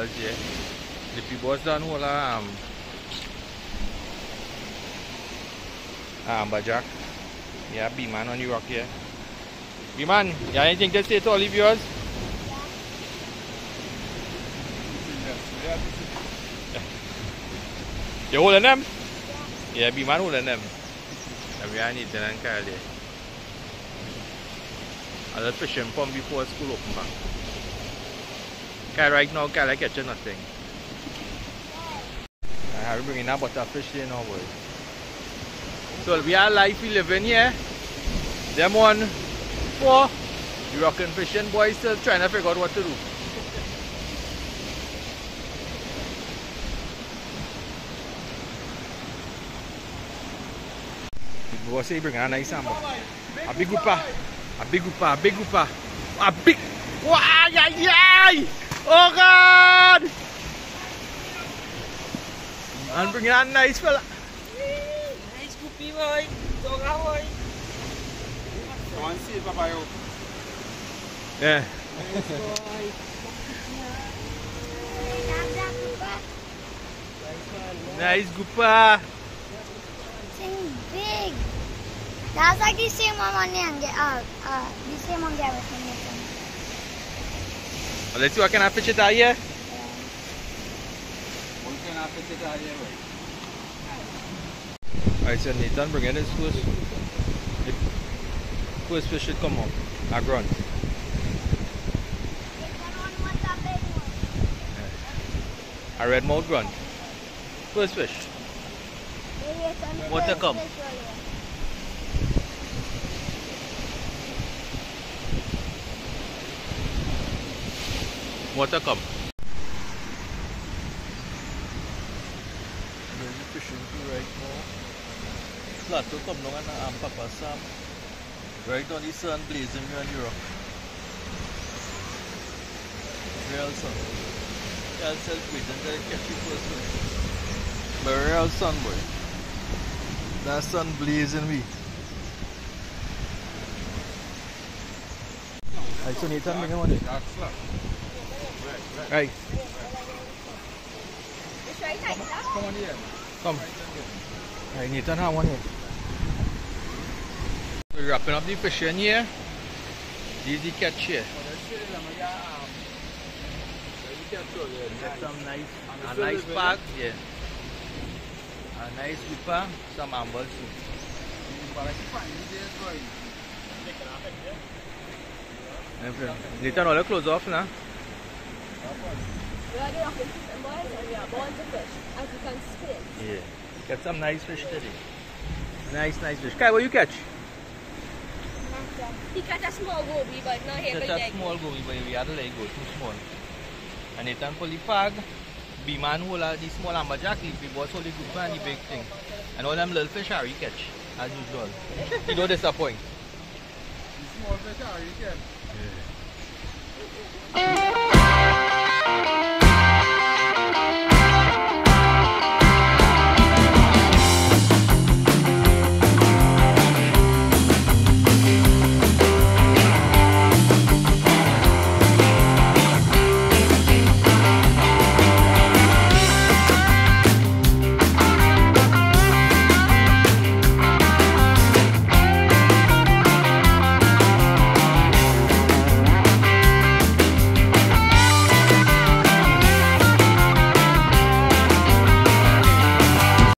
ambers here. The boss done hold amberjack. Yeah, B-man on the rock here. B-man, you have anything to say to all the viewers? You holding them? Yeah, B-man holding them. And we are needing and Kyle there. I was fishing from before school open back. Kyle right now, Kyle I catch nothing. I will bring in a butterfish there now, boy. So we are live 11 here. Them on 4. The rockin' fishing boys still trying to figure out what to do. The boss say bring a nice amber. A big grouper. A big grouper. A big grouper. A big. Wow, yay! Oh God! And bring a nice fella. Nice goopy boy. Doga boy. Come on, see Papa. Yeah. Nice boy. Nice grouper. Something big. That's like the same one on the same one there with me. Let's see what kind of fish it are here. What kind of fish it are here? Alright, so Nathan bringing his first fish should come up. A grunt. A red mouth grunt. First fish. What to come? What to come? Fishing right now. Flat to come down and Papa Sam. Right on the sun blazing on the rock. Real sun. Can't celebrate until I catch you first one. But real sun, boy. That sun blazing me. Alright, so Nathan, bring him on there. Right. Come on here. Come. Alright, Nathan, have one here. We're wrapping up the fish in here. This is the catch here. Get some nice, a nice bag, yeah. A nice whipper, some ambers too. Nathan, all the clothes off now. We are the rocket fishing boys and we are born to fish, as you can see. Yeah. Get some nice fish today. Nice fish. Kai, what you catch? He catch a small goby, but not here. Catch a small goby, but we had to let it go too small. And Nathan pull the fag. B-man hold the small amberjack, the boss hold the grouper and the big thing. And all them little fish are you catch, as usual. You don't disappoint. The small fish are you catch. Yeah.